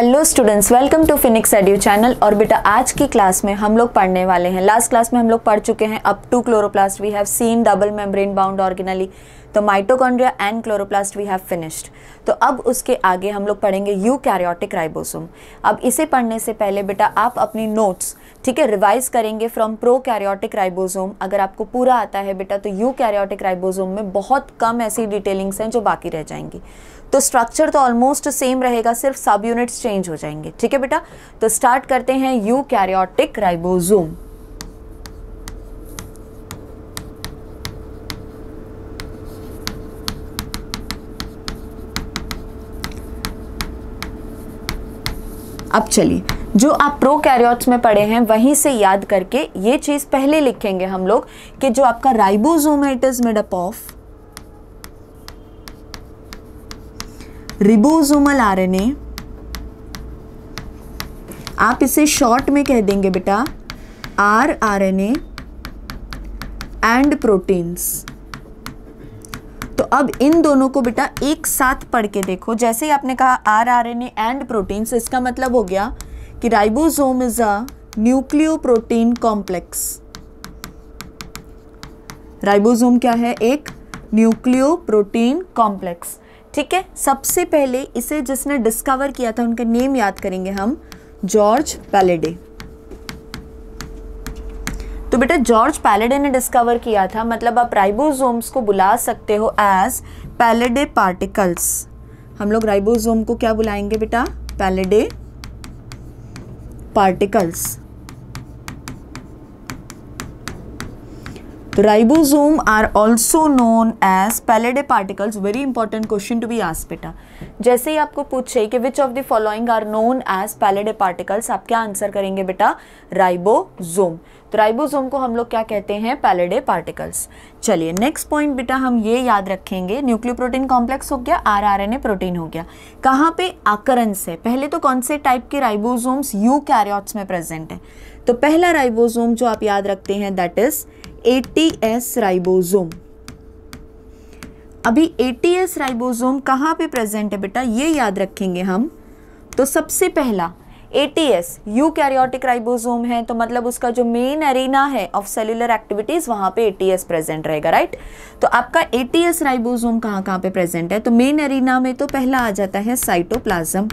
Hello students, welcome to Phoenix Edu channel. और बेटा आज की क्लास में हम लोग पढ़ने वाले हैं, लास्ट क्लास में हम लोग पढ़ चुके हैं up to chloroplast we have seen double membrane bound organelle, तो mitochondria and chloroplast we have finished. तो अब उसके आगे हम लोग पढ़ेंगे यूकैरियोटिक राइबोसोम। अब इसे पढ़ने से पहले बेटा आप अपनी नोट्स ठीक है रिवाइज करेंगे फ्रॉम प्रोकैरियोटिक राइबोसोम। अगर आपको पूरा आता है बेटा तो यूकैरियोटिक राइबोसोम में बहुत कम ऐसी डिटेलिंग्स हैं जो बाकी रह जाएंगी। तो स्ट्रक्चर तो ऑलमोस्ट सेम रहेगा, सिर्फ सब यूनिट्स चेंज हो जाएंगे। ठीक है बेटा, तो स्टार्ट करते हैं यूकैरियोटिक राइबोसोम। अब चलिए, जो आप प्रोकैरियोट्स में पढ़े हैं वहीं से याद करके ये चीज पहले लिखेंगे हम लोग कि जो आपका राइबोसोम है it is made up of ribosomal RNA. आप इसे शॉर्ट में कह देंगे बेटा आरएनए एंड प्रोटीन्स। तो अब इन दोनों को बेटा एक साथ पढ़ के देखो। जैसे ही आपने कहा आरएनए एंड प्रोटीन्स, इसका मतलब हो गया कि ribosome is a nucleoprotein complex. Ribosome क्या है? एक न्यूक्लियोप्रोटीन कॉम्प्लेक्स। ठीक है, सबसे पहले इसे जिसने डिस्कवर किया था उनका नेम याद करेंगे हम, जॉर्ज पैलेडे। तो बेटा जॉर्ज पैलेडे ने डिस्कवर किया था, मतलब आप राइबोसोम्स को बुला सकते हो एज पैलेडे पार्टिकल्स। हम लोग राइबोसोम को क्या बुलाएंगे बेटा? Palade particles. तो ribosome are also known as Palade particles. Very important question to be asked बेटा। जैसे ही आपको पूछे कि which of the following are known as Palade particles, आप क्या आंसर करेंगे बेटा? राइबोसोम। तो राइबोसोम को हम लोग क्या कहते हैं? Palade particles. चलिए नेक्स्ट पॉइंट बेटा हम ये याद रखेंगे, न्यूक्लियोप्रोटीन कॉम्प्लेक्स हो गया, आरएनए प्रोटीन हो गया। कहाँ पे अकरेंस है? पहले तो कौन से टाइप के राइबोसोम्स यूकैरियोट्स में प्रेजेंट है? तो पहला राइबोसोम जो आप याद रखते हैं दैट इज ATS राइबोसोम। अभी ATS राइबोसोम कहाँ पे प्रेजेंट है बेटा? ये याद रखेंगे हम। तो सबसे पहला ATS यूकैरियोटिक राइबोसोम है, तो मतलब उसका जो मेन एरिना है ऑफ सेल्यूलर एक्टिविटीज वहां पे ATS प्रेजेंट रहेगा, राइट? तो आपका ATS राइबोसोम कहाँ पे प्रेजेंट है? तो मेन एरिना में तो पहला आ जाता है साइटोप्लाज्म।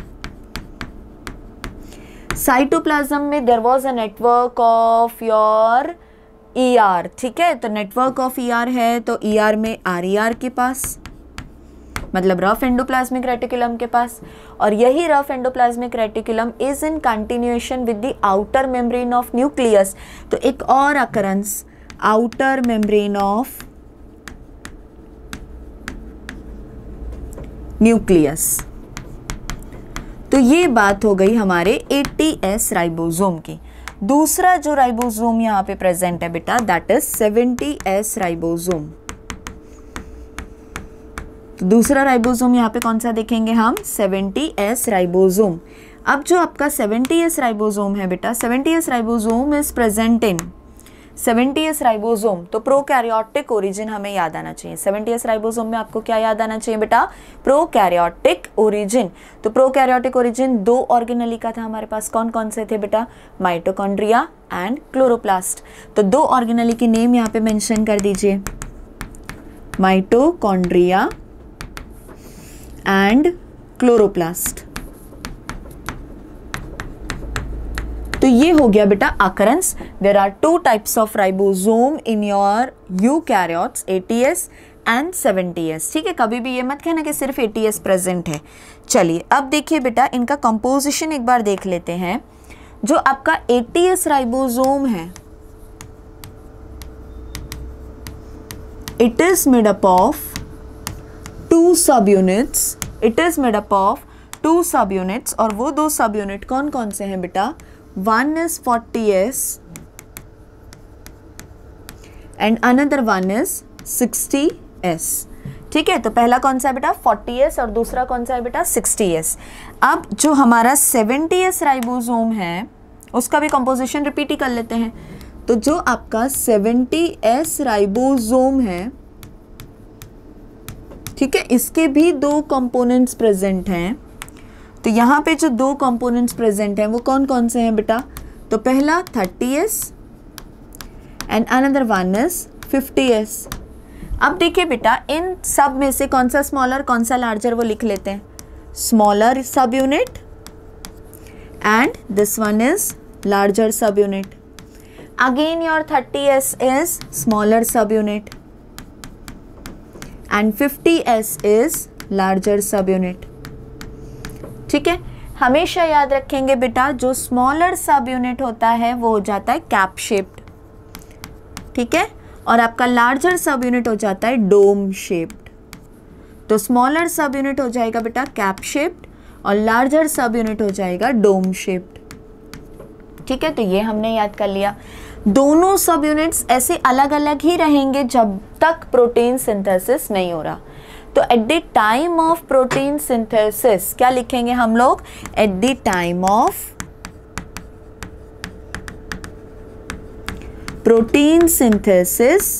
साइटोप्लाज्म में there was a network of your ER। ठीक है, तो नेटवर्क ऑफ ER है, तो ER में RER के पास, मतलब रफ एंडोप्लाज्मिक रेटिकुलम के पास। और यही rough endoplasmic reticulum is in continuation with the outer membrane of nucleus. तो एक और occurrence, outer membrane of nucleus. तो ये बात हो गई हमारे ATS राइबोसोम की। दूसरा जो राइबोसोम यहाँ पे प्रेजेंट है बेटा दैट इज 70S राइबोसोम। तो दूसरा राइबोसोम यहाँ पे कौन सा देखेंगे हम? 70S ribosome. अब जो आपका 70S राइबोसोम है बेटा, 70S ribosome is present in 70S ribosome. तो प्रोकैरियोटिक ओरिजिन हमें याद आना चाहिए। 70S राइबोसोम में आपको क्या याद आना चाहिए बेटा? Prokaryotic origin. तो प्रोकैरियोटिक ओरिजिन दो ऑर्गेनेली का था हमारे पास। कौन कौन से थे बेटा? Mitochondria and chloroplast. तो दो ऑर्गेनेली की नेम यहाँ पे मेंशन कर दीजिए, माइटोकॉन्ड्रिया एंड क्लोरोप्लास्ट। तो ये हो गया बेटा occurrence. There are two types of ribosome in your eukaryotes, ATS and 70S। ठीक है, कभी भी ये मत कहना कि सिर्फ ATS प्रेजेंट है। चलिए अब देखिए बेटा इनका कंपोजिशन एक बार देख लेते हैं। जो आपका ATS राइबोसोम है it is made up of two sub units. It is made up of two sub units, और वो दो सब यूनिट कौन कौन से हैं बेटा? One is 40S and another one is 60S। ठीक है, तो पहला कौन सा है बेटा? 40S और दूसरा कौन सा है बेटा? 60S। अब जो हमारा 70S राइबोसोम है उसका भी कंपोजिशन रिपीट ही कर लेते हैं। तो जो आपका 70S राइबोसोम है ठीक है, इसके भी दो कंपोनेंट्स प्रेजेंट हैं। तो यहाँ पे जो दो कंपोनेंट्स प्रेजेंट हैं वो कौन कौन से हैं बेटा? तो पहला 30s and another one is 50s। अब देखिए बेटा, इन सब में से कौन सा स्मॉलर कौन सा लार्जर वो लिख लेते हैं। Smaller sub unit and this one is larger sub unit. Again your 30s is smaller sub unit and 50s is larger sub unit. ठीक है, हमेशा याद रखेंगे बेटा, जो स्मॉलर सब यूनिट होता है वो हो जाता है कैप शेप्ड, ठीक है, और आपका लार्जर सब यूनिट हो जाता है डोम शेप्ड। तो स्मॉलर सब यूनिट हो जाएगा बेटा कैप शेप्ड और लार्जर सब यूनिट हो जाएगा डोम शेप्ड। ठीक है, तो ये हमने याद कर लिया। दोनों सब यूनिट्स ऐसे अलग अलग ही रहेंगे जब तक प्रोटीन सिंथेसिस नहीं हो रहा। तो at the time of protein synthesis क्या लिखेंगे हम लोग? At the time of protein synthesis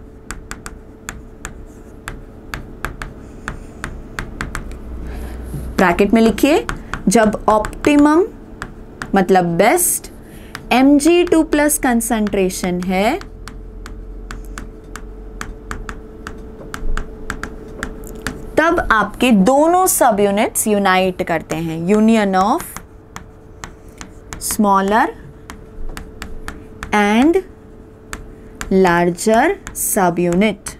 bracket में लिखिए, जब ऑप्टिमम मतलब बेस्ट Mg2+ कंसंट्रेशन है तब आपके दोनों सब यूनिट्स यूनाइट करते हैं, union of smaller and larger sub unit.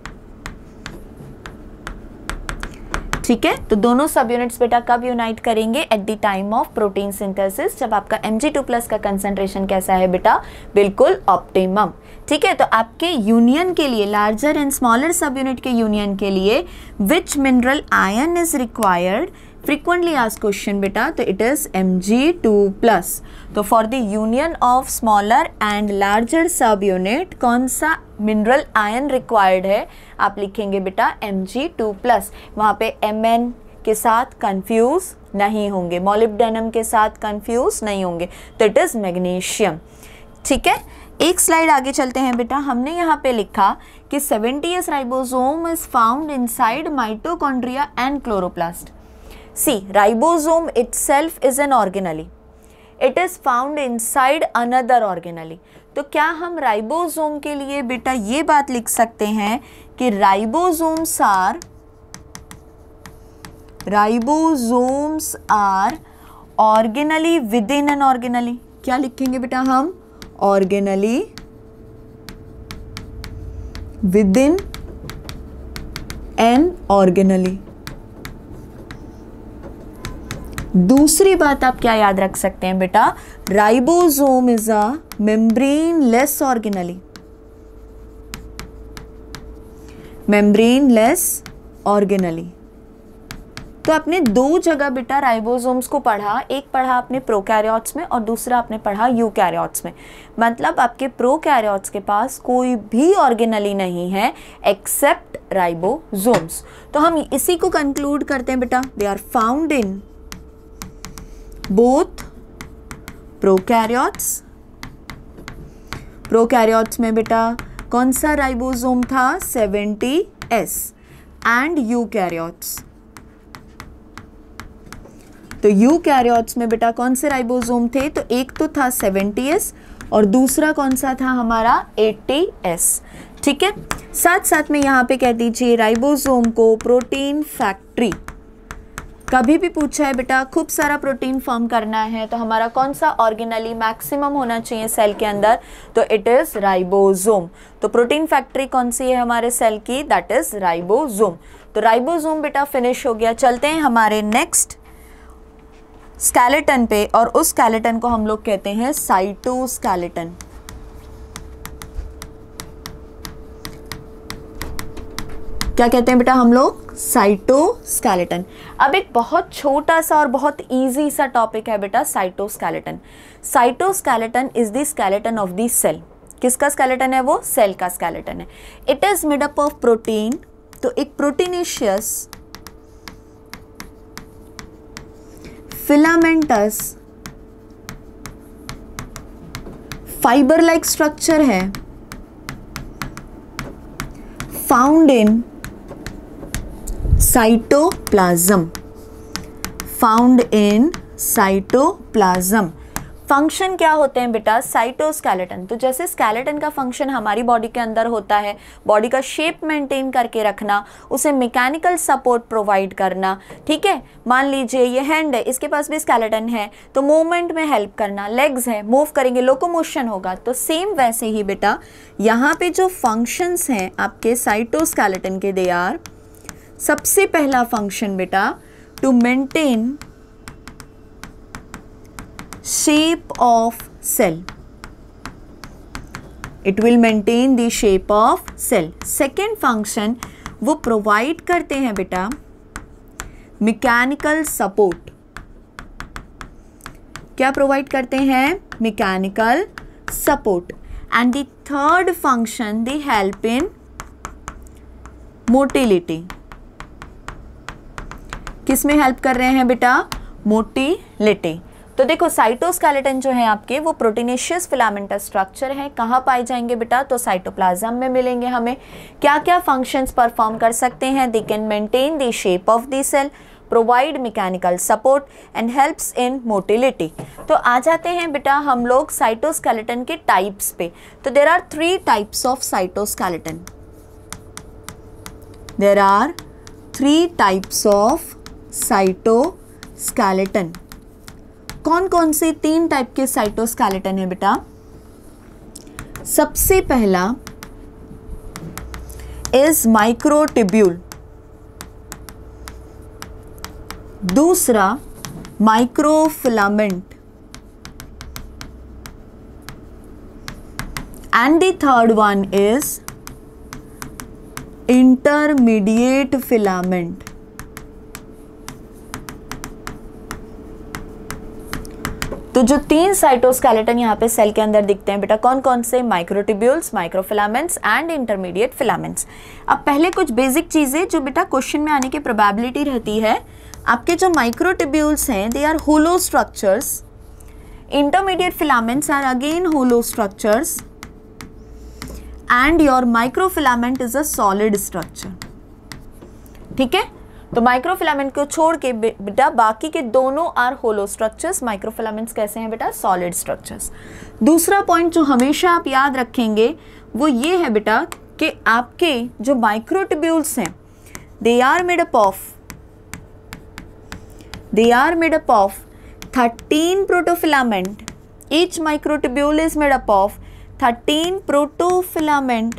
ठीक है, तो दोनों सब यूनिट्स बेटा कब यूनाइट करेंगे? At the time of protein synthesis, जब आपका Mg2+ का कंसंट्रेशन कैसा है बेटा? बिल्कुल ऑप्टिमम। ठीक है, तो आपके यूनियन के लिए, larger and smaller sub unit के यूनियन के लिए which mineral ion is required? Frequently asked question बेटा, तो इट इज Mg2+। तो for the union of smaller and larger sub unit कौन सा मिनरल आयन रिक्वायर्ड है? आप लिखेंगे बेटा Mg2+। वहाँ पे Mn के साथ कंफ्यूज नहीं होंगे, मॉलिब्डेनम के साथ कंफ्यूज नहीं होंगे, तो इट इज मैग्नीशियम। ठीक है, एक स्लाइड आगे चलते हैं बेटा। हमने यहाँ पे लिखा कि 70s ribosome is found inside mitochondria and chloroplast. See, ribosome itself is an organelle. It is found inside another organelle. तो क्या हम राइबोसोम के लिए बेटा ये बात लिख सकते हैं कि ribosomes are organelle within an organelle? क्या लिखेंगे बेटा हम? Organelle within an organelle. दूसरी बात आप क्या याद रख सकते हैं बेटा? Ribosome is a membraneless organelle. Membraneless organelle. तो आपने दो जगह बेटा राइबोसोम्स को पढ़ा, एक पढ़ा आपने प्रोकैरियोट्स में और दूसरा आपने पढ़ा यूकैरियोट्स में। मतलब आपके प्रोकैरियोट्स के पास कोई भी ऑर्गेनली नहीं है एक्सेप्ट राइबोसोम्स। तो हम इसी को कंक्लूड करते हैं बेटा, they are found in both prokaryotes। Prokaryotes में बेटा कौन सा राइबोसोम था? 70s। एंड यूकैरियोट्स, तो यूकैरियोट्स में बेटा कौन से राइबोसोम थे? तो एक तो था 70s और दूसरा कौन सा था हमारा? 80s। ठीक है, साथ साथ में यहाँ पे कह दीजिए राइबोसोम को प्रोटीन फैक्ट्री। कभी भी पूछा है बेटा खूब सारा प्रोटीन फॉर्म करना है तो हमारा कौन सा ऑर्गेनली मैक्सिमम होना चाहिए सेल के अंदर? तो इट इज राइबोसोम। तो प्रोटीन फैक्ट्री कौन सी है हमारे सेल की? That is ribosome. तो राइबोसोम बेटा फिनिश हो गया। चलते हैं हमारे नेक्स्ट स्केलेटन पे, और उस स्केलेटन को हम लोग कहते हैं साइटोस्केलेटन। क्या कहते हैं बेटा हम लोग? साइटोस्केलेटन। अब एक बहुत छोटा सा और बहुत इजी सा टॉपिक है बेटा cytoskeleton. Cytoskeleton is the skeleton of the cell. किसका स्केलेटन है वो? सेल का स्केलेटन है। It is made up of protein. तो एक proteinaceous filamentous fibre like structure है found in cytoplasm. Found in cytoplasm. Function क्या होते हैं बेटा? साइटोस्केलेटन। तो जैसे स्केलेटन का फंक्शन हमारी बॉडी के अंदर होता है, बॉडी का शेप मेंटेन करके रखना, उसे मैकेनिकल सपोर्ट प्रोवाइड करना, ठीक है। मान लीजिए ये हैंड है, इसके पास भी स्केलेटन है तो मूवमेंट में हेल्प करना, लेग्स है मूव करेंगे, लोकोमोशन होगा। तो सेम वैसे ही बेटा यहाँ पे जो फंक्शंस हैं आपके साइटोस्केलेटन के, दे आर, सबसे पहला फंक्शन बेटा to maintain shape of cell, it will maintain the shape of cell। second function वो provide करते हैं बेटा mechanical support। क्या provide करते हैं? mechanical support। and the third function they help in motility। किस में हेल्प कर रहे हैं बेटा? मोटिलिटी। तो देखो साइटोस्केलेटन जो है आपके वो प्रोटीनेशियस फिलामेंटस स्ट्रक्चर है। कहाँ पाए जाएंगे बेटा? तो साइटोप्लाज्म में मिलेंगे हमें। क्या क्या फंक्शंस परफॉर्म कर सकते हैं? They can maintain the shape of the cell, provide mechanical support and helps in motility. तो आ जाते हैं बेटा हम लोग साइटोस्केलेटन के टाइप्स पे। तो there are 3 types of cytoskeleton. There are 3 types of cytoskeleton. कौन कौन से 3 टाइप के साइटोस्केलेटन है बेटा? सबसे पहला इज माइक्रोट्यूब्यूल, दूसरा microfilament, and the third one is intermediate filament. तो जो 3 साइटोस्केलेटन यहाँ पे सेल के अंदर दिखते हैं बेटा, कौन कौन से? Microtubules, microfilaments and intermediate filaments. अब पहले कुछ बेसिक चीजें जो बेटा क्वेश्चन में आने की प्रोबेबिलिटी रहती है। आपके जो माइक्रोट्यूब्यूल्स हैं they are hollow structures, intermediate filaments are again hollow structures, and your microfilament is a solid structure. ठीक है, तो माइक्रोफिलामेंट को छोड़ के बेटा बाकी के दोनों आर होलो स्ट्रक्चर्स। माइक्रोफिलामेंट्स कैसे हैं बेटा? Solid structures. दूसरा पॉइंट जो हमेशा आप याद रखेंगे वो ये है बेटा कि आपके जो माइक्रोट्यूब्यूल्स हैं they are made up of 13 protofilament. Each microtubule is made up of 13 protofilament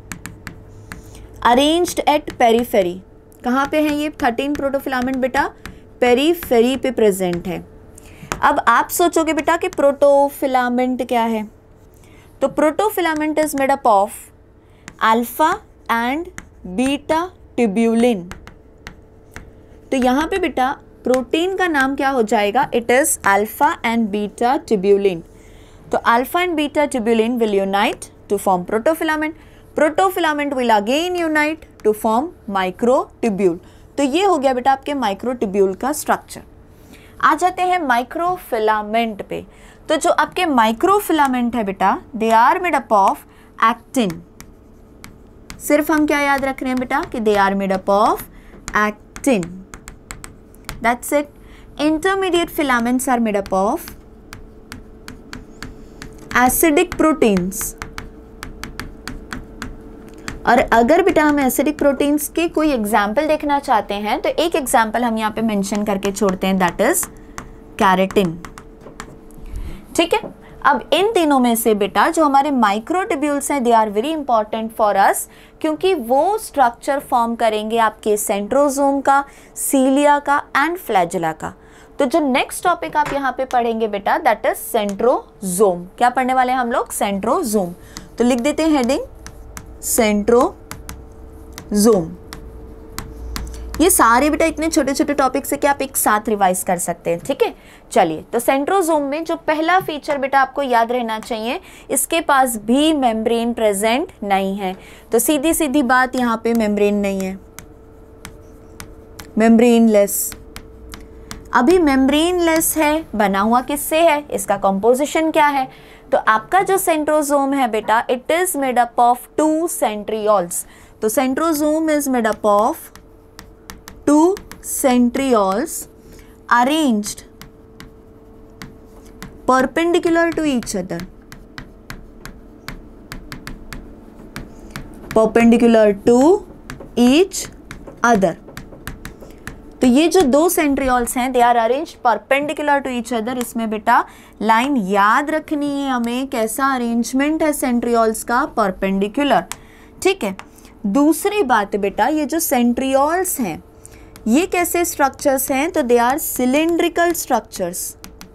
arranged at periphery. कहाँ पे है ये 13 प्रोटोफिलामेंट बेटा? पेरीफेरी पे प्रेजेंट है। अब आप सोचोगे बेटा कि प्रोटोफिलामेंट क्या है? तो protofilament is made up of alpha and beta tubulin. तो यहाँ पे बेटा प्रोटीन का नाम क्या हो जाएगा? It is alpha and beta tubulin. तो alpha and beta tubulin will unite to form protofilament. Protofilament will again unite to form microtubule. तो ये हो गया बेटा आपके माइक्रोट्यूब्यूल का स्ट्रक्चर। आ जाते हैं माइक्रोफिलामेंट पे। तो जो आपके माइक्रोफिलामेंट है बेटा they are made up of actin. सिर्फ हम क्या याद रख रहे हैं बेटा कि they are made up of actin, that's it. Intermediate filaments are made up of acidic proteins. और अगर बेटा हम एसिडिक प्रोटीन्स के कोई एग्जाम्पल देखना चाहते हैं तो एक एग्जाम्पल हम यहाँ पे मेंशन करके छोड़ते हैं, दैट इज कैरेटिन। ठीक है, अब इन तीनों में से बेटा जो हमारे माइक्रोट्यूब्यूल्स हैं they are very important for us, क्योंकि वो स्ट्रक्चर फॉर्म करेंगे आपके सेंट्रोजोम का, सीलिया का एंड फ्लैजेला का। तो जो नेक्स्ट टॉपिक आप यहाँ पे पढ़ेंगे बेटा दैट इज सेंट्रोजोम। क्या पढ़ने वाले हैं हम लोग? सेंट्रोजोम। तो लिख देते हैं हेडिंग सेंट्रोजोम। ये सारे बेटा इतने छोटे छोटे टॉपिक्स है कि आप एक साथ रिवाइज कर सकते हैं। ठीक है, चलिए। तो सेंट्रोजोम में जो पहला फीचर बेटा आपको याद रहना चाहिए, इसके पास भी मेम्ब्रेन प्रेजेंट नहीं है। तो सीधी सीधी बात, यहाँ पे मेम्ब्रेन नहीं है, मेम्ब्रेनलेस। अभी मेम्ब्रेनलेस है, बना हुआ किससे है? इसका कंपोजिशन क्या है? तो आपका जो सेंट्रोजोम है बेटा it is made up of 2 centrioles. तो centrosome is made up of 2 centrioles arranged perpendicular to each other, perpendicular to each other. तो ये जो दो सेंट्रियोल्स हैं they are arranged perpendicular to each other. इसमें बेटा लाइन याद रखनी है हमें, कैसा अरेंजमेंट है सेंट्रियोल्स का, परपेंडिकुलर। ठीक है। दूसरी बात बेटा, ये जो सेंट्रियोल्स हैं ये कैसे स्ट्रक्चर्स हैं, तो दे आर सिलिंड्रिकल स्ट्रक्चर्स।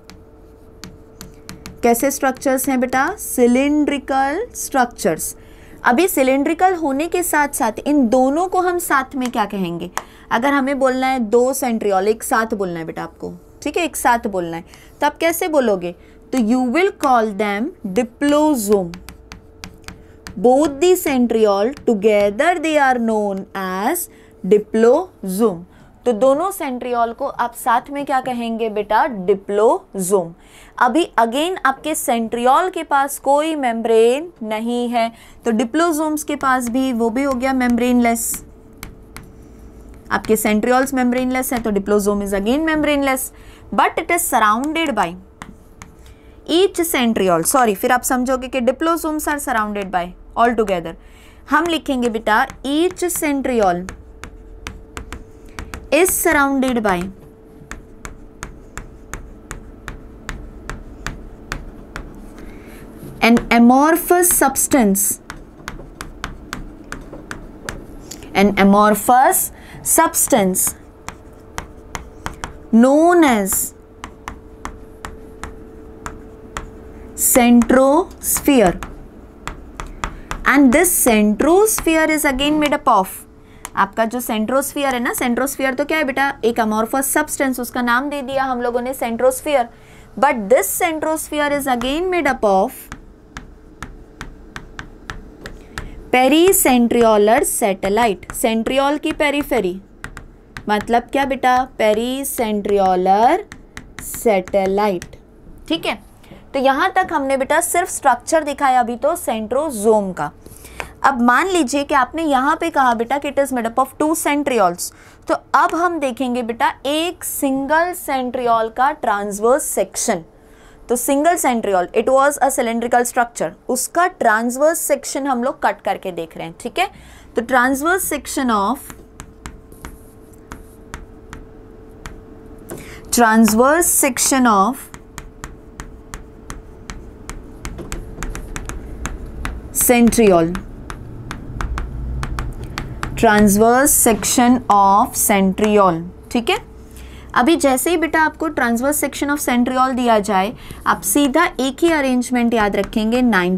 कैसे स्ट्रक्चर्स हैं बेटा, सिलिंड्रिकल स्ट्रक्चर्स। अभी सिलिंड्रिकल होने के साथ साथ इन दोनों को हम साथ में क्या कहेंगे, अगर हमें बोलना है दो सेंट्रियोल एक साथ बोलना है बेटा आपको, ठीक है, एक साथ बोलना है, तो आप कैसे बोलोगे, तो you will call them diplosome. Both the centriole together they are known as diplosome. तो दोनों सेंट्रियोल को आप साथ में क्या कहेंगे बेटा, डिप्लोजोम। अभी अगेन आपके सेंट्रियोल के पास कोई मेम्ब्रेन नहीं है, तो डिप्लोजोम्स के पास भी, वो भी हो गया मेम्ब्रेनलेस। आपके सेंट्रियोल्स मेम्ब्रेनलेस है तो diplosome is again membraneless, but it is surrounded by each centriole. Sorry, फिर आप समझोगे कि diplosomes are surrounded by, all together हम लिखेंगे बेटा each centriole is surrounded by an amorphous substance, an amorphous substance known as centrosphere, and this centrosphere is again made up of, आपका जो सेंट्रोस्फियर है ना, सेंट्रोस्फियर तो क्या है बेटा, एक अमॉर्फस सब्सटेंस, उसका नाम दे दिया हम लोगों ने centrosphere, but this centrosphere is again made up of pericentriolar satellite. Centriole की पेरीफेरी मतलब क्या बेटा, पेरीसेंट्रियोलर सैटेलाइट। ठीक है, तो यहां तक हमने बेटा सिर्फ स्ट्रक्चर दिखाया अभी तो सेंट्रोजोम का। अब मान लीजिए कि आपने यहाँ पे कहा बेटा कि it is made up of two centrioles, तो अब हम देखेंगे बेटा एक सिंगल सेंट्रियोल का ट्रांसवर्स सेक्शन। तो single centriole, it was a cylindrical structure, उसका ट्रांसवर्स सेक्शन हम लोग कट करके देख रहे हैं। ठीक है, तो transverse section of centriole, transverse section of centriole. ठीक है, अभी जैसे ही बेटा आपको ट्रांसवर्स सेक्शन ऑफ सेंट्रियोल दिया जाए, आप सीधा एक ही अरेंजमेंट याद रखेंगे,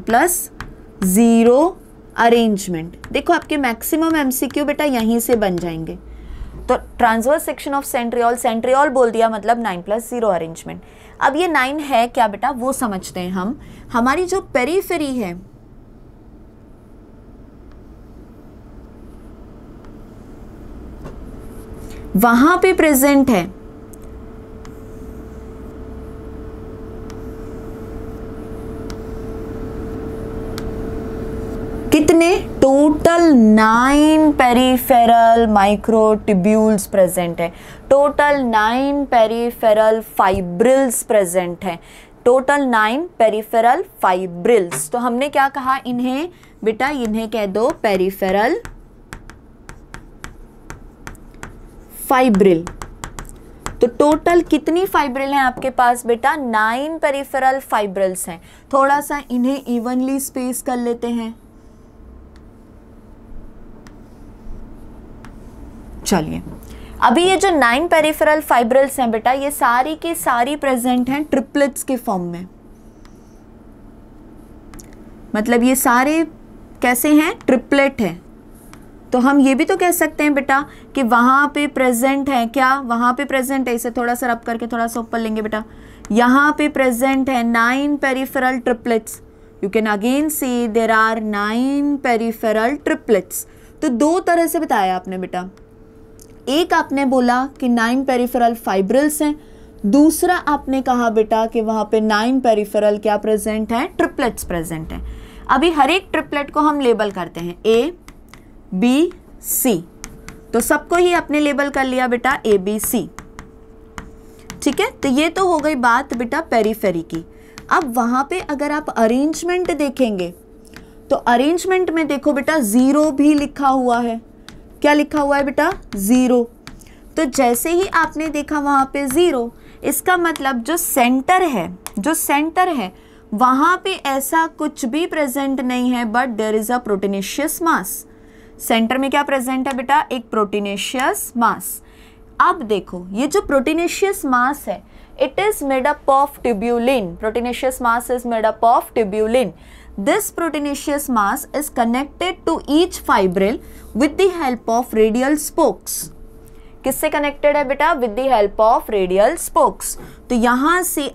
9+0 अरेंजमेंट। देखो आपके मैक्सिमम एमसीक्यू बेटा यहीं से बन जाएंगे। तो transverse section of centriole, centriole बोल दिया मतलब 9+0 अरेंजमेंट। अब ये 9 है क्या बेटा, वो समझते हैं हम। हमारी जो पेरीफेरी है, वहां पे प्रेजेंट है कितने, टोटल 9 पेरीफेरल माइक्रोट्यूब्यूल्स प्रेजेंट है, टोटल 9 पेरीफेरल फाइब्रिल्स प्रेजेंट है, टोटल 9 पेरीफेरल फाइब्रिल्स। तो हमने क्या कहा इन्हें बेटा, इन्हें कह दो पेरीफेरल फाइब्रिल। तो टोटल कितनी फाइब्रिल हैं आपके पास बेटा, 9 पेरिफेरल फाइब्रिल्स हैं। थोड़ा सा इन्हें इवनली स्पेस कर लेते हैं। चलिए, अभी ये जो 9 पेरिफेरल फाइब्रिल्स हैं बेटा, ये सारी की सारी प्रेजेंट हैं ट्रिपलेट्स के फॉर्म में। मतलब ये सारे कैसे हैं, ट्रिपलेट हैं। तो हम ये भी तो कह सकते हैं बेटा कि वहाँ पे प्रेजेंट है क्या, वहाँ पे प्रेजेंट है, इसे थोड़ा सा रब करके थोड़ा सा ऊपर लेंगे बेटा, यहाँ पे प्रेजेंट है 9 peripheral triplets. You can again see there are 9 peripheral triplets. तो दो तरह से बताया आपने बेटा, एक आपने बोला कि 9 पेरिफेरल फाइब्रिल्स हैं, दूसरा आपने कहा बेटा कि वहाँ पे 9 पेरिफेरल क्या प्रेजेंट है, ट्रिपलेट्स प्रेजेंट हैं। अभी हर एक ट्रिपलेट को हम लेबल करते हैं A B C। तो सबको ही आपने लेबल कर लिया बेटा A B C। ठीक है, तो ये तो हो गई बात बेटा पेरीफेरी की। अब वहां पे अगर आप अरेंजमेंट देखेंगे तो अरेंजमेंट में देखो बेटा 0 भी लिखा हुआ है। क्या लिखा हुआ है बेटा? 0। तो जैसे ही आपने देखा वहां पे 0, इसका मतलब जो सेंटर है वहां पे ऐसा कुछ भी प्रेजेंट नहीं है, but there is a proteinaceous mass. Centre में क्या प्रेजेंट है बेटा? एक प्रोटीनेशियस मास। अब देखो ये जो प्रोटीनेशियस मास है, it is made up of tubulin. Proteinaceous mass is made up of tubulin. This proteinaceous mass is connected to each fibril with the help of radial spokes. किससे connected है बेटा? With the help of radial spokes. तो यहां से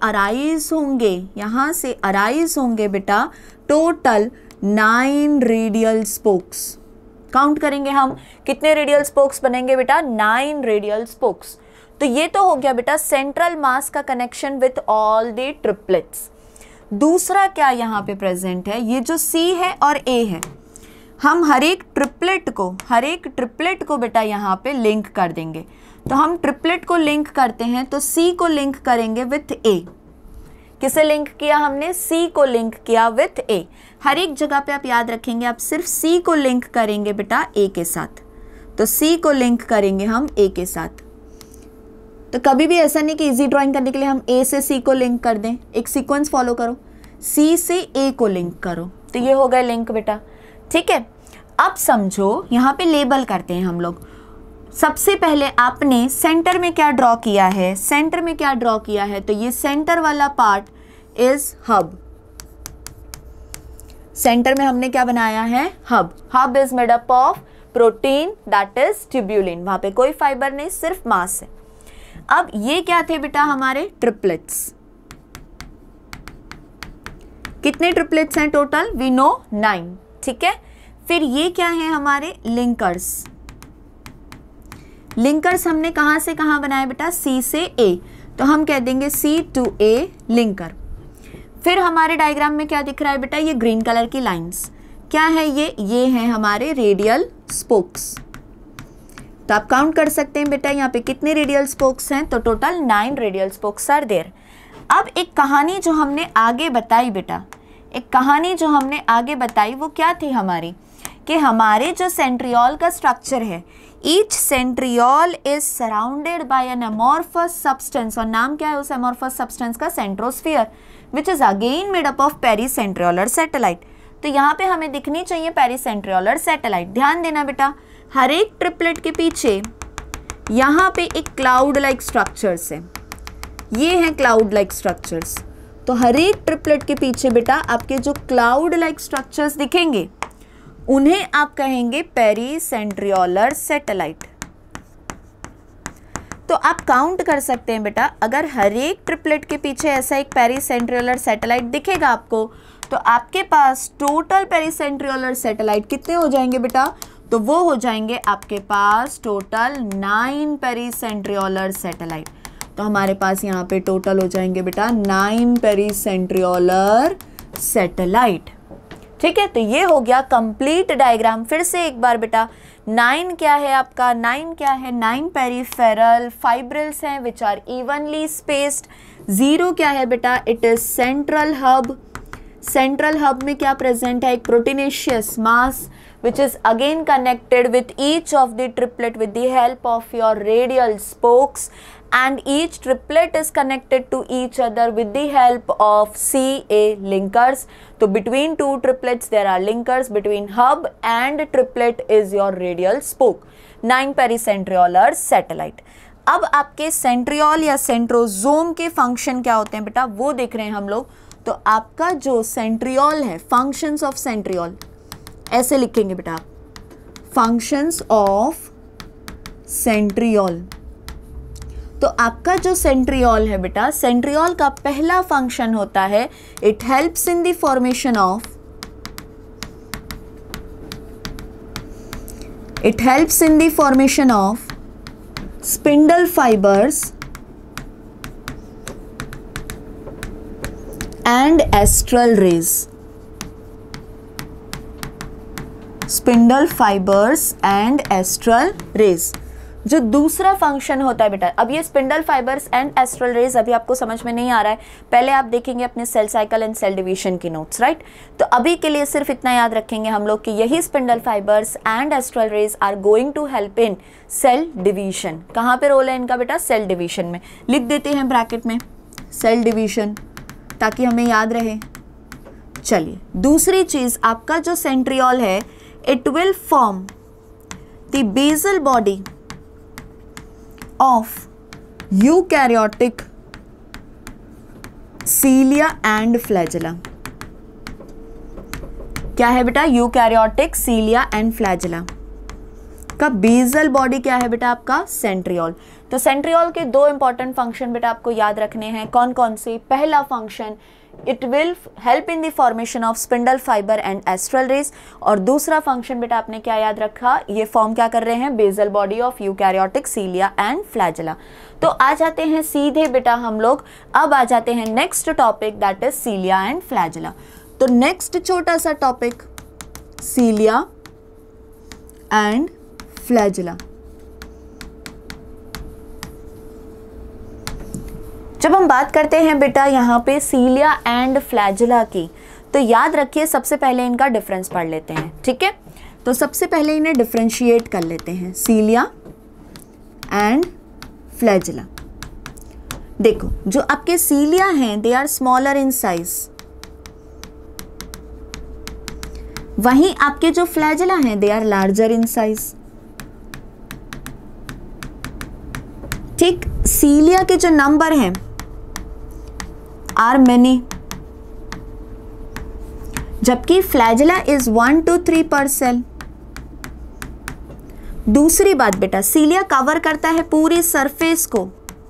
arise होंगे बेटा total 9 radial spokes. Count करेंगे हम, कितने रेडियल स्पोक्स बनेंगे बेटा? 9 रेडियल स्पोक्स। तो ये तो हो गया बेटा सेंट्रल मास का connection with all the triplets. दूसरा क्या यहाँ पे प्रेजेंट है? ये जो C है और A है, हम हर एक ट्रिपलेट को बेटा यहाँ पे लिंक कर देंगे। तो हम ट्रिपलेट को लिंक करते हैं तो C को लिंक करेंगे विथ A। किसे लिंक किया हमने? C को लिंक किया विथ A। हर एक जगह पे आप याद रखेंगे, आप सिर्फ C को लिंक करेंगे बेटा A के साथ। तो C को लिंक करेंगे हम A के साथ। तो कभी भी ऐसा नहीं कि इजी ड्राइंग करने के लिए हम A से C को लिंक कर दें। एक सीक्वेंस फॉलो करो, C से A को लिंक करो। तो ये हो गया लिंक बेटा। ठीक है, अब समझो यहाँ पे लेबल करते हैं हम लोग। सबसे पहले आपने सेंटर में क्या ड्रॉ किया है? तो ये सेंटर वाला पार्ट इज हब। सेंटर में हमने क्या बनाया है? Hub is made up of protein that is tubulin. वहां पे कोई फाइबर नहीं, सिर्फ मास है। अब ये क्या थे बेटा? हमारे ट्रिपलेट्स। कितने ट्रिपलेट्स हैं टोटल? We know 9। ठीक है, फिर ये क्या है? हमारे लिंकर्स। लिंकर्स हमने कहां से कहां बनाए बेटा? C से A। तो हम कह देंगे C to A लिंकर। फिर हमारे डायग्राम में क्या दिख रहा है बेटा? ये ग्रीन कलर की लाइंस क्या है? ये है हमारे रेडियल स्पोक्स। तो आप काउंट कर सकते हैं बेटा यहाँ पे कितने रेडियल स्पोक्स हैं। तो total 9 radial spokes are there. अब एक कहानी जो हमने आगे बताई बेटा, वो क्या थी हमारी? कि हमारे जो सेंट्रियोल का स्ट्रक्चर है, each centriole is surrounded by an amorphous substance. और नाम क्या है उस अमॉर्फस सब्सटेंस का? Centrosphere, which is again made up of pericentriolar satellite. तो यहाँ पे हमें दिखनी चाहिए पेरीसेंट्रियोलर सैटेलाइट। ध्यान देना बेटा, हर एक ट्रिपलेट के पीछे यहाँ पे एक क्लाउड लाइक स्ट्रक्चर्स है। ये हैं क्लाउड लाइक स्ट्रक्चर्स। तो हर एक ट्रिपलेट के पीछे बेटा आपके जो क्लाउड लाइक स्ट्रक्चर्स दिखेंगे उन्हें आप कहेंगे पेरीसेंट्रियोलर सैटेलाइट। तो आप काउंट कर सकते हैं बेटा, अगर हर एक ट्रिपलेट के पीछे ऐसा एक पेरीसेंट्रियोलर सैटेलाइट दिखेगा आपको, तो आपके पास टोटल पेरीसेंट्रियोलर सैटेलाइट कितने हो जाएंगे बेटा? तो वो हो जाएंगे आपके पास टोटल 9 पेरीसेंट्रियोलर सैटेलाइट। तो हमारे पास यहाँ पे टोटल हो जाएंगे बेटा 9 पेरीसेंट्रियोलर सैटेलाइट। ठीक है, तो ये हो गया कंप्लीट डायग्राम। फिर से एक बार बेटा, 9 क्या है आपका? 9 पेरीफेरल फाइब्रिल्स हैं विच आर इवनली स्पेस्ड। 0 क्या है बेटा? It is central hub. Central hub में क्या प्रेजेंट है? एक proteinaceous mass which is again connected with each of the triplet with the help of your radial spokes, and each triplet is connected to each other with the help of CA linkers. So between two triplets there are linkers, between hub and triplet is your radial spoke. 9 pericentriolar satellite. अब आपके centriole या centrosome के function क्या होते हैं बेटा, वो देख रहे हैं हम लोग। तो आपका जो सेंट्रियोल है, फंक्शंस ऑफ सेंट्रियोल ऐसे लिखेंगे बेटा आप, फंक्शंस ऑफ सेंट्रियोल। तो आपका जो सेंट्रियोल है बेटा, सेंट्रियोल का पहला फंक्शन होता है it helps in the formation of spindle fibres and astral rays. Spindle fibres and astral rays. जो दूसरा फंक्शन होता है बेटा, अब ये spindle fibres and astral rays अभी आपको समझ में नहीं आ रहा है, पहले आप देखेंगे अपने cell cycle and cell division की नोट्स, राइट। तो अभी के लिए सिर्फ इतना याद रखेंगे हम लोग कि यही spindle fibres and astral rays are going to help in cell division. कहाँ पे रोल है इनका बेटा? सेल डिवीजन में। लिख देते हैं ब्रैकेट में सेल डिवीजन ताकि हमें याद रहे। चलिए, दूसरी चीज, आपका जो सेंट्रियोल है, it will form the basal body of eukaryotic cilia and flagella. क्या है बेटा? यूकैरियोटिक सीलिया एंड फ्लैजेला का बेसल बॉडी क्या है बेटा? आपका सेंट्रियोल। तो सेंट्रियोल के दो इंपॉर्टेंट फंक्शन बेटा आपको याद रखने हैं। कौन कौन से? पहला function, it will help in the formation of spindle fibre and astral rays, और दूसरा फंक्शन बेटा आपने क्या याद रखा? ये फॉर्म क्या कर रहे हैं? Basal body of eukaryotic cilia and flagella. तो आ जाते हैं सीधे बेटा हम लोग, अब आ जाते हैं next topic, that is cilia and flagella. तो नेक्स्ट छोटा सा टॉपिक, सीलिया एंड फ्लैजेला। जब हम बात करते हैं बेटा यहाँ पे सीलिया एंड फ्लैजेला की, तो याद रखिए सबसे पहले इनका डिफरेंस पढ़ लेते हैं, ठीक है। तो सबसे पहले इन्हें डिफरेंशिएट कर लेते हैं, सीलिया एंड फ्लैजेला। देखो, जो आपके सीलिया हैं they are smaller in size, वहीं आपके जो फ्लैजेला हैं they are larger in size. ठीक, सीलिया के जो नंबर हैं आर मेनी, जबकि flagella is 1 to 3 per cell. दूसरी बात बेटा, सीलिया कवर करता है पूरी सरफेस को,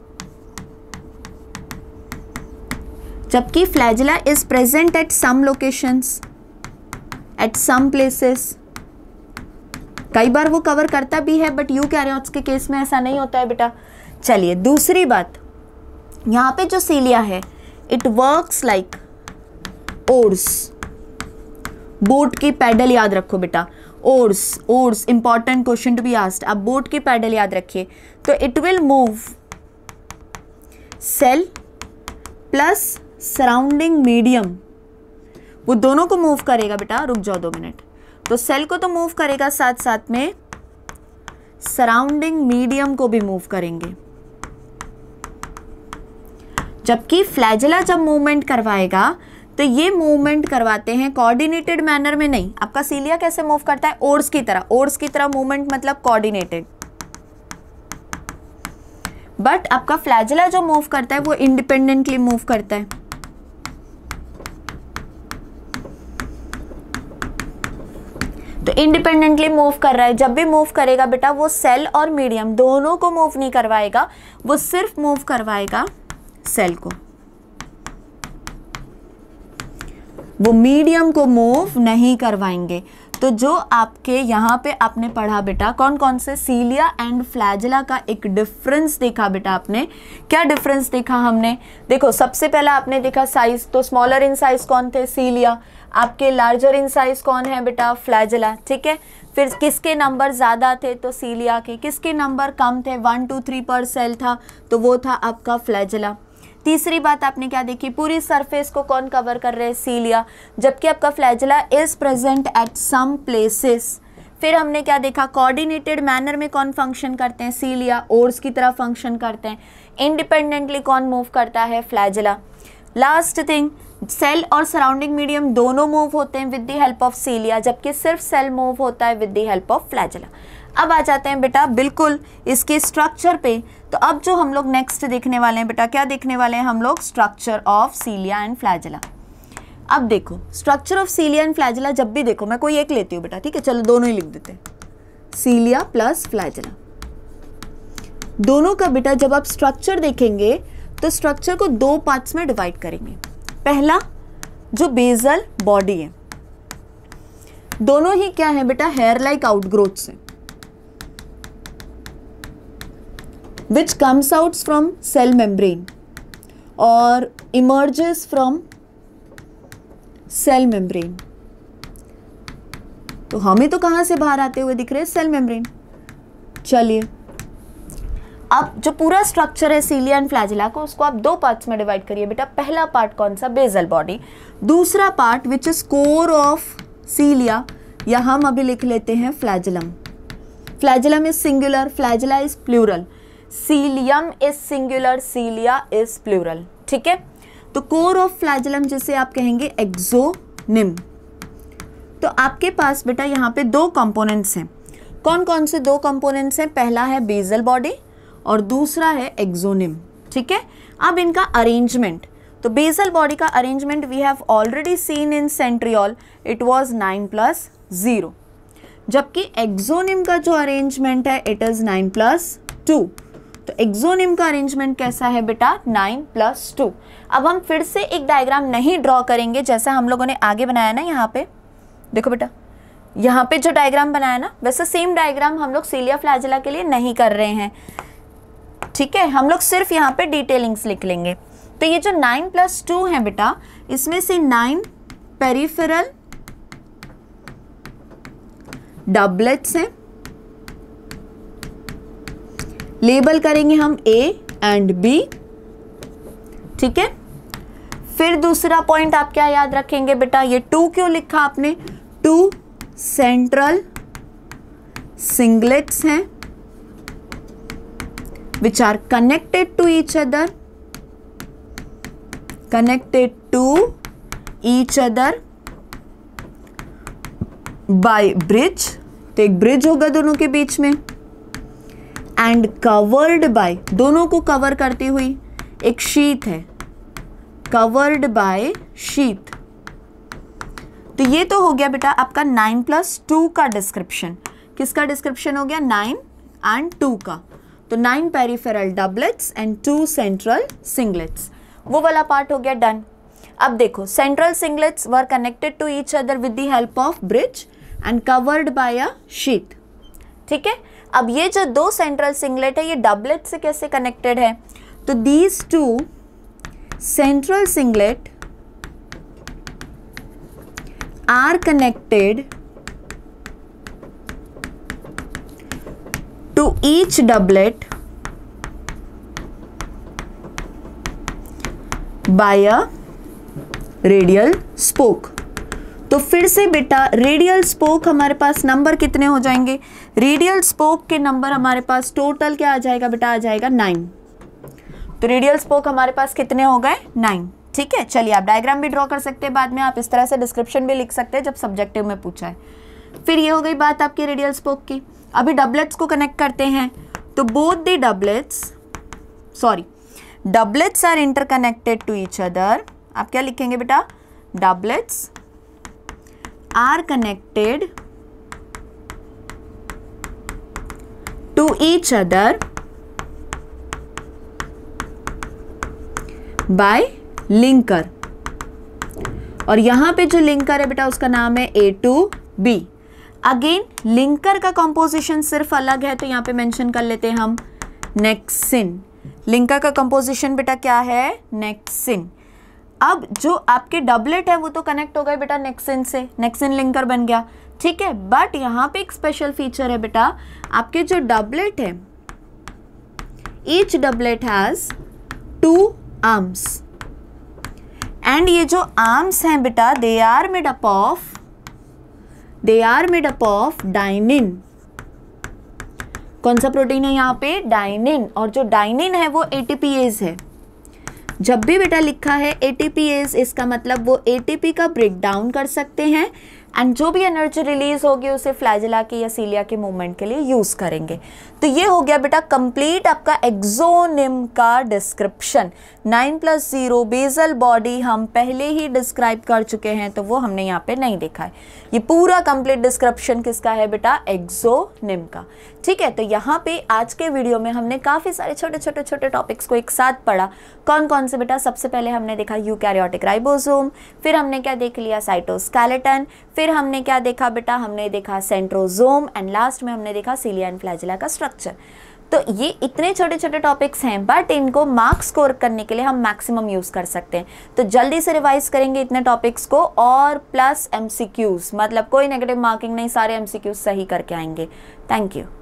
जबकि flagella is present at some locations, at some places. कई बार वो कवर करता भी है, बट यूकैरियोट्स के केस में ऐसा नहीं होता है बेटा। चलिए, दूसरी बात, यहां पे जो सीलिया है it works like oars, boat की पैडल याद रखो बेटा, oars, oars important question to be asked. आप बोट की पैडल याद रखिए। तो it will move cell plus surrounding medium, वो दोनों को मूव करेगा बेटा। रुक जाओ 2 मिनट। तो सेल को तो मूव करेगा, साथ साथ में सराउंडिंग मीडियम को भी मूव करेंगे। जबकि फ्लैजेला जब मूवमेंट करवाएगा तो ये मूवमेंट करवाते हैं कोऑर्डिनेटेड मैनर में नहीं। आपका सीलिया कैसे मूव करता है? ओर्स की तरह, ओर्स की तरह मूवमेंट मतलब कोऑर्डिनेटेड। बट आपका फ्लैजेला जो मूव करता है वो इंडिपेंडेंटली मूव करता है। तो इंडिपेंडेंटली मूव कर रहा है, जब भी मूव करेगा बेटा वो सेल और मीडियम दोनों को मूव नहीं करवाएगा, वो सिर्फ मूव करवाएगा सेल को, वो मीडियम को मूव नहीं करवाएंगे। तो जो आपके यहाँ पे आपने पढ़ा बेटा, कौन कौन से सीलिया एंड फ्लैजेला का एक डिफरेंस देखा बेटा आपने। क्या डिफरेंस देखा हमने? देखो, सबसे पहला आपने देखा साइज, तो स्मॉलर इन साइज कौन थे? सीलिया। आपके लार्जर इन साइज कौन है बेटा? फ्लैजेला, ठीक है। फिर किसके नंबर ज़्यादा थे? तो सीलिया के। किसके नंबर कम थे? 1 to 3 पर सेल था, तो वो था आपका फ्लैजेला। तीसरी बात आपने क्या देखी? पूरी सरफेस को कौन कवर कर रहे हैं? सीलिया, जबकि आपका flagella is present at some places. फिर हमने क्या देखा? कोऑर्डिनेटेड मैनर में कौन फंक्शन करते हैं? सीलिया, ओर्स की तरह फंक्शन करते हैं। इंडिपेंडेंटली कौन मूव करता है? फ्लैजेला। लास्ट थिंग, सेल और सराउंडिंग मीडियम दोनों मूव होते हैं with the help of cilia, जबकि सिर्फ सेल मूव होता है with the help of flagella. अब आ जाते हैं बेटा बिल्कुल इसके स्ट्रक्चर पे। तो अब जो हम लोग नेक्स्ट देखने वाले हैं बेटा, क्या देखने वाले हैं हम लोग? Structure of cilia and flagella. अब देखो, structure of cilia and flagella जब भी देखो, मैं कोई एक लेती हूँ बेटा, ठीक है, चलो दोनों ही लिख देते हैं, सीलिया प्लस फ्लैजेला। दोनों का बेटा जब आप स्ट्रक्चर देखेंगे तो स्ट्रक्चर को 2 पार्ट्स में डिवाइड करेंगे। पहला, जो बेसल बॉडी है, दोनों ही क्या है बेटा? हेयर लाइक आउटग्रोथ से, which comes out from cell membrane or emerges from cell membrane। तो हमें तो कहां से बाहर आते हुए दिख रहे हैं? Cell membrane. चलिए, अब जो पूरा स्ट्रक्चर है सीलिया एंड फ्लैजिला को, उसको आप दो पार्ट्स में डिवाइड करिए बेटा। पहला पार्ट कौन सा, बेसल बॉडी। दूसरा part which is core of cilia, या हम अभी लिख लेते हैं flagellum. Flagellum is singular, flagella is plural, cilium is singular, cilia is plural. ठीक है, तो कोर ऑफ फ्लैजिलम जिसे आप कहेंगे एक्सोनिम। तो आपके पास बेटा यहाँ पे दो कंपोनेंट्स हैं। कौन कौन से दो कंपोनेंट्स हैं? पहला है बेसल बॉडी और दूसरा है एक्सोनिम। ठीक है, अब इनका अरेंजमेंट, तो बेसल बॉडी का arrangement we have already seen in centriole, it was 9+0, जबकि एक्सोनिम का जो अरेंजमेंट है इट इज 9+2। तो एक्सोनिम का अरेंजमेंट कैसा है बेटा? 9+2। अब हम फिर से एक डायग्राम नहीं ड्रॉ करेंगे जैसा हम लोगों ने आगे बनाया ना, यहाँ पे देखो बेटा, यहाँ पे जो डायग्राम बनाया ना, वैसे सेम डायग्राम हम लोग सीलिया फ्लैजिला के लिए नहीं कर रहे हैं। ठीक है, हम लोग सिर्फ यहाँ पे डिटेलिंग्स लिख लेंगे। तो ये जो 9+2 है बेटा, इसमें से 9 पेरिफेरल डबलेट्स हैं, लेबल करेंगे हम A एंड B। ठीक है, फिर दूसरा पॉइंट आप क्या याद रखेंगे बेटा? ये 2 क्यों लिखा आपने? 2 सेंट्रल सिंगलेट्स हैं which are connected to each other, connected to each other by bridge। तो एक ब्रिज होगा दोनों के बीच में, एंड कवर्ड बाय, दोनों को कवर करती हुई एक शीथ है, कवर्ड बाय शीथ। तो ये तो हो गया बेटा आपका 9+2 का डिस्क्रिप्शन। किसका डिस्क्रिप्शन हो गया? 9 एंड 2 का। तो 9 peripheral doublets and 2 central singlets, वो वाला पार्ट हो गया डन। अब देखो, central singlets were connected to each other with the help of bridge and covered by a sheath. ठीक है, अब ये जो दो सेंट्रल सिंगलेट है ये डबलेट से कैसे कनेक्टेड है? तो these 2 central singlet are connected to each doublet by a radial spoke। तो फिर से बेटा रेडियल स्पोक हमारे पास नंबर कितने हो जाएंगे? रेडियल स्पोक के नंबर हमारे पास टोटल क्या आ जाएगा बेटा? आ जाएगा 9। तो रेडियल स्पोक हमारे पास कितने हो गए? 9। ठीक है, चलिए आप डायग्राम भी ड्रॉ कर सकते हैं, बाद में आप इस तरह से डिस्क्रिप्शन भी लिख सकते हैं जब सब्जेक्टिव में पूछा है। फिर ये हो गई बात आपकी रेडियल स्पोक की। अभी डबलेट्स को कनेक्ट करते हैं, तो both the doublets are interconnected to each other. आप क्या लिखेंगे बेटा? Doublets are connected to each other by linker. और यहां पे जो लिंकर है बेटा उसका नाम है A2B। अगेन लिंकर का कंपोजिशन सिर्फ अलग है, तो यहां पे मेंशन कर लेते हैं हम नेक्सिन। लिंकर का कंपोजिशन बेटा क्या है? नेक्सिन। अब जो आपके डबलेट है वो तो कनेक्ट हो गए बेटा नेक्सिन से, नेक्सिन लिंकर बन गया। ठीक है, बट यहां पे एक स्पेशल फीचर है बेटा, आपके जो डबलेट है, each doublet has 2 arms, and ये जो आर्म्स हैं बेटा they are made up of dynein. कौन सा प्रोटीन है यहाँ पे? डाइनिन। और जो डाइनिन है वो एटीपीएज है। जब भी बेटा लिखा है एटीपीएज, इसका मतलब वो एटीपी का ब्रेक डाउन कर सकते हैं एंड जो भी एनर्जी रिलीज होगी उसे फ्लैजिला की या सीलिया के मूवमेंट के लिए यूज करेंगे। तो ये हो गया बेटा कंप्लीट आपका एक्सोनिम का डिस्क्रिप्शन। 9+0 बेसल बॉडी हम पहले ही डिस्क्राइब कर चुके हैं, तो वो हमने यहाँ पे नहीं देखा है। ये पूरा कंप्लीट डिस्क्रिप्शन किसका है बेटा? एक्सोनिम का। ठीक है, तो यहाँ पे आज के वीडियो में हमने काफी सारे छोटे टॉपिक्स को एक साथ पढ़ा। कौन कौन से बेटा? सबसे पहले हमने देखा यूकैरियोटिक राइबोसोम, फिर हमने क्या देख लिया? साइटोस्केलेटन, फिर हमने क्या देखा बेटा? हमने देखा सेंट्रोजोम, एंड लास्ट में हमने देखा सीलिया एंड फ्लैजिला का स्ट्रक्चर। तो ये इतने छोटे टॉपिक्स हैं, बट इनको मार्क्स स्कोर करने के लिए हम मैक्सिमम यूज कर सकते हैं। तो जल्दी से रिवाइज करेंगे इतने टॉपिक्स को, और प्लस एमसीक्यूज, मतलब कोई नेगेटिव मार्किंग नहीं, सारे एमसीक्यूज सही करके आएंगे। Thank you.